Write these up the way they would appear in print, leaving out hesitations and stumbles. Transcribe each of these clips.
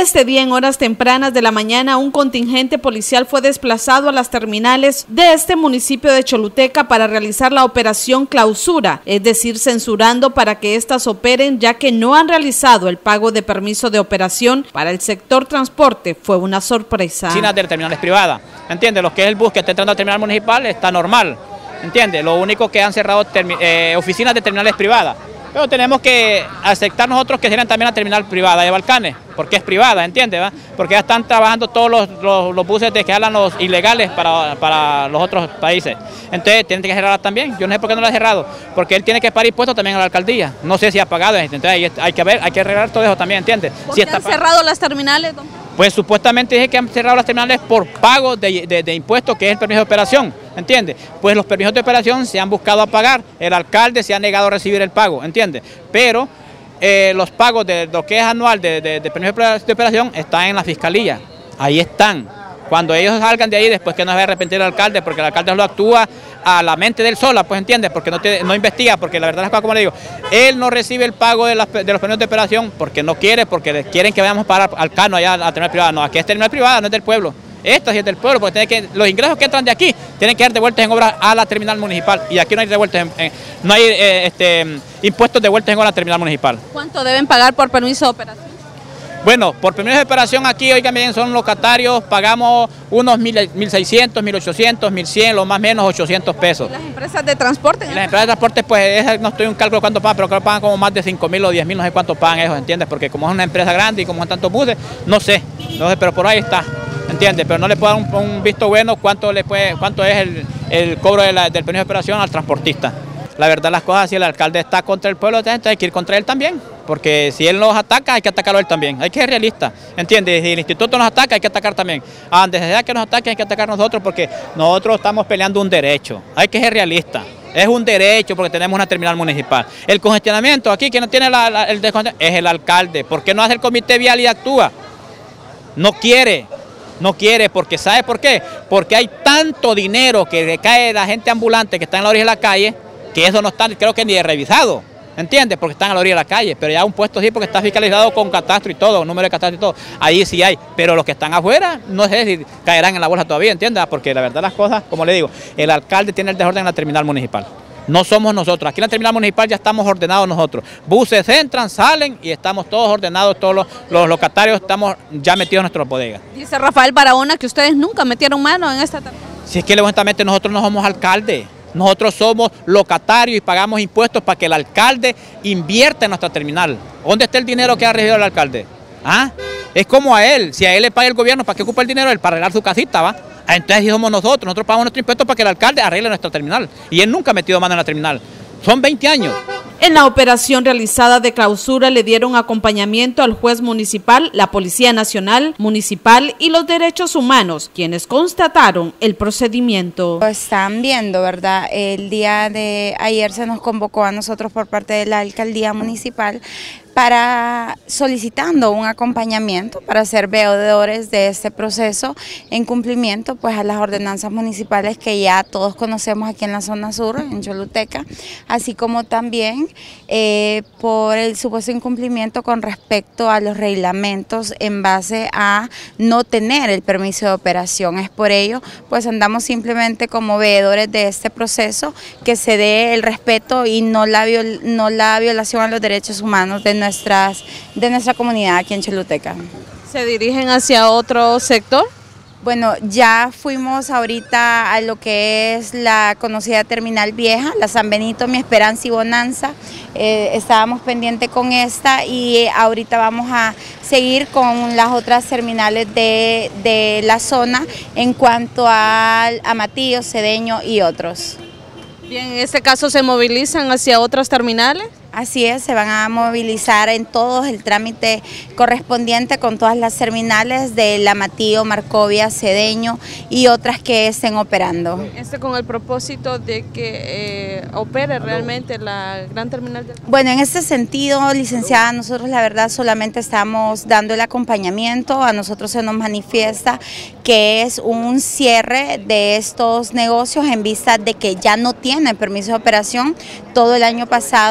Este día, en horas tempranas de la mañana, un contingente policial fue desplazado a las terminales de este municipio de Choluteca para realizar la operación clausura, es decir, censurando para que éstas operen, ya que no han realizado el pago de permiso de operación. Para el sector transporte fue una sorpresa. Oficinas de terminales privadas, ¿entiende? Lo que es el bus que está entrando al terminal municipal está normal, ¿entiende? Lo único que han cerrado oficinas de terminales privadas. Pero tenemos que aceptar nosotros que sean también la terminal privada de Balcanes, porque es privada, ¿entiendes? Porque ya están trabajando todos los buses de que hablan los ilegales para los otros países. Entonces tienen que cerrarla también. Yo no sé por qué no la ha cerrado, porque él tiene que pagar impuestos también a la alcaldía. No sé si ha pagado, entonces hay que arreglar todo eso también, ¿entiendes? ¿Por qué han cerrado las terminales, don? Pues supuestamente dije que han cerrado las terminales por pago de impuestos, que es el permiso de operación, ¿entiende? Pues los permisos de operación se han buscado a pagar, el alcalde se ha negado a recibir el pago, ¿entiende? Pero los pagos de lo que es anual de permiso de operación están en la fiscalía, ahí están. Cuando ellos salgan de ahí, después que no se va a arrepentir el alcalde, porque el alcalde lo actúa a la mente del sola, pues entiende, porque no investiga, porque la verdad es que, como le digo, él no recibe el pago de los permisos de operación porque no quiere, porque quieren que vayamos para al Cano, allá a la terminal privada. No, aquí es terminal privada, no es del pueblo. Esta sí es del pueblo, porque los ingresos que entran de aquí tienen que ser devueltos en obras a la terminal municipal, y aquí no hay devueltos no hay impuestos devueltos en obra a la terminal municipal. ¿Cuánto deben pagar por permiso de operación? Bueno, por permiso de operación aquí, oigan bien, son locatarios, pagamos unos 1.600, 1.800, 1.100, lo más menos 800 pesos. ¿Y las empresas de transporte? Y las empresas de transporte, pues no estoy en un cálculo de cuánto pagan, pero creo que pagan como más de 5.000 o 10.000, no sé cuánto pagan ellos, ¿entiendes? Porque como es una empresa grande y como son tantos buses, no sé, pero por ahí está, ¿entiendes? Pero no le puedo dar un visto bueno cuánto es el cobro del permiso de operación al transportista. La verdad, las cosas, si el alcalde está contra el pueblo, entonces hay que ir contra él también, porque si él nos ataca, hay que atacarlo a él también, hay que ser realista, ¿entiendes? Si el instituto nos ataca, hay que atacar también. Antes de que nos ataque, hay que atacar nosotros, porque nosotros estamos peleando un derecho, hay que ser realista. Es un derecho porque tenemos una terminal municipal. El congestionamiento aquí, quien no tiene el descongestionamiento, es el alcalde. ¿Por qué no hace el comité vial y actúa? No quiere, porque ¿sabe por qué? Porque hay tanto dinero que recae de la gente ambulante que está en la orilla de la calle, que eso no está, creo que ni de revisado, ¿entiendes? Porque están a la orilla de la calle, pero ya un puesto sí, porque está fiscalizado con catastro y todo, número de catastro y todo, ahí sí hay, pero los que están afuera, no sé si caerán en la bolsa todavía, ¿entiendes? Porque la verdad las cosas, como le digo, el alcalde tiene el desorden en la terminal municipal, no somos nosotros, aquí en la terminal municipal ya estamos ordenados nosotros, buses entran, salen y estamos todos ordenados, todos los locatarios estamos ya metidos en nuestras bodegas. Dice Rafael Barahona que ustedes nunca metieron mano en esta terminal. Si es que lógicamente nosotros no somos alcaldes. Nosotros somos locatarios y pagamos impuestos para que el alcalde invierta en nuestra terminal. ¿Dónde está el dinero que ha recibido el alcalde? ¿Ah? Es como a él, si a él le paga el gobierno, ¿para qué ocupa el dinero? Él para arreglar su casita, ¿va? Entonces sí somos nosotros pagamos nuestros impuestos para que el alcalde arregle nuestra terminal. Y él nunca ha metido mano en la terminal. Son 20 años. En la operación realizada de clausura le dieron acompañamiento al juez municipal, la Policía Nacional, Municipal y los Derechos Humanos, quienes constataron el procedimiento. Lo están viendo, ¿verdad? El día de ayer se nos convocó a nosotros por parte de la Alcaldía Municipal para solicitando un acompañamiento para ser veedores de este proceso en cumplimiento pues a las ordenanzas municipales que ya todos conocemos aquí en la zona sur, en Choluteca, así como también por el supuesto incumplimiento con respecto a los reglamentos en base a no tener el permiso de operación. Es por ello pues andamos simplemente como veedores de este proceso, que se dé el respeto y no la violación a los derechos humanos de nuestra comunidad aquí en Choluteca. ¿Se dirigen hacia otro sector? Bueno, ya fuimos ahorita a lo que es la conocida Terminal Vieja, la San Benito, Mi Esperanza y Bonanza. Estábamos pendientes con esta y ahorita vamos a seguir con las otras terminales de la zona en cuanto al Amatillo, Cedeño y otros. Bien, en este caso se movilizan hacia otras terminales. Así es, se van a movilizar en todo el trámite correspondiente con todas las terminales de Amatillo, Marcovia, Cedeño y otras que estén operando. Con el propósito de que opere realmente la gran terminal. Bueno, en este sentido, licenciada, nosotros la verdad solamente estamos dando el acompañamiento. A nosotros se nos manifiesta que es un cierre de estos negocios en vista de que ya no tienen permiso de operación. Todo el año pasado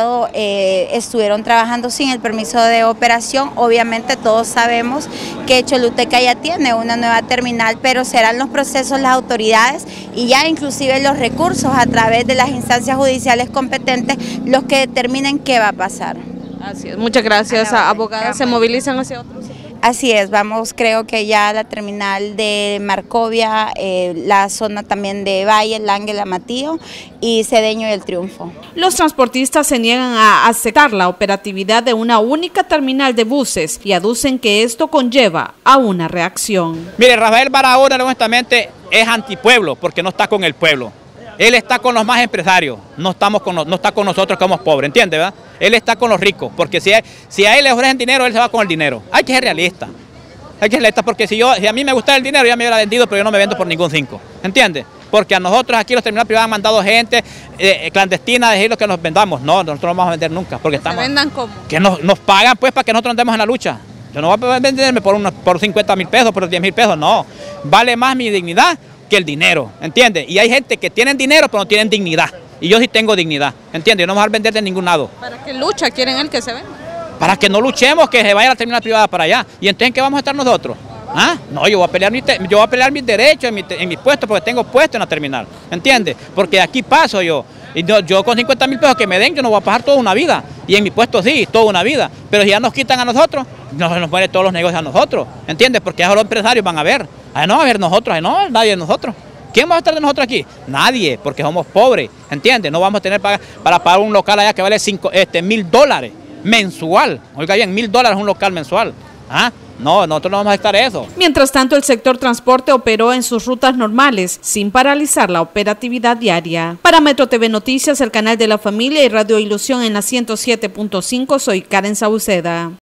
estuvieron trabajando sin el permiso de operación. Obviamente todos sabemos que Choluteca ya tiene una nueva terminal, pero serán los procesos, las autoridades y ya inclusive los recursos a través de las instancias judiciales competentes los que determinen qué va a pasar. Así es, muchas gracias, abogada. ¿Se movilizan hacia otros? Así es, vamos, creo que ya la terminal de Marcovia, la zona también de Valle, Lange, Amatillo y Cedeño y El Triunfo. Los transportistas se niegan a aceptar la operatividad de una única terminal de buses y aducen que esto conlleva a una reacción. Mire, Rafael Barahona honestamente es antipueblo porque no está con el pueblo. Él está con los más empresarios, no está con nosotros que somos pobres, ¿entiende, verdad? Él está con los ricos, porque si a él le ofrecen dinero, él se va con el dinero. Hay que ser realista. Hay que ser realista porque si a mí me gusta el dinero, ya me hubiera vendido, pero yo no me vendo por ningún 5, ¿entiende? Porque a nosotros aquí los terminales privados han mandado gente clandestina a decir que nos vendamos. No, nosotros no vamos a vender nunca. Porque estamos, ¿se vendan cómo? Que nos pagan pues para que nosotros andemos en la lucha. Yo no voy a venderme por 50.000 pesos, por 10.000 pesos, no. Vale más mi dignidad que el dinero, ¿entiendes? Y hay gente que tienen dinero pero no tienen dignidad. Y yo sí tengo dignidad, ¿entiendes? Yo no me voy a vender de ningún lado. ¿Para qué lucha quieren él que se venda? Para que no luchemos, que se vaya a la terminal privada para allá. ¿Y entonces en qué vamos a estar nosotros? ¿Ah? No, yo voy a pelear mis derechos en mis puestos porque tengo puesto en la terminal, ¿entiendes? Porque de aquí paso yo. Y yo con 50.000 pesos que me den, yo no voy a pasar toda una vida. Y en mi puesto sí, toda una vida. Pero si ya nos quitan a nosotros, nos mueren todos los negocios a nosotros, ¿entiendes? Porque ya los empresarios van a ver. No va a ver nosotros, no, nadie de nosotros. ¿Quién va a estar de nosotros aquí? Nadie, porque somos pobres, ¿entiendes? No vamos a tener para pagar un local allá que vale $1,000 mensual. Oiga bien, $1,000 un local mensual. ¿Ah? No, nosotros no vamos a estar eso. Mientras tanto, el sector transporte operó en sus rutas normales, sin paralizar la operatividad diaria. Para Metro TV Noticias, el canal de la familia y Radio Ilusión en la 107.5, soy Karen Sauceda.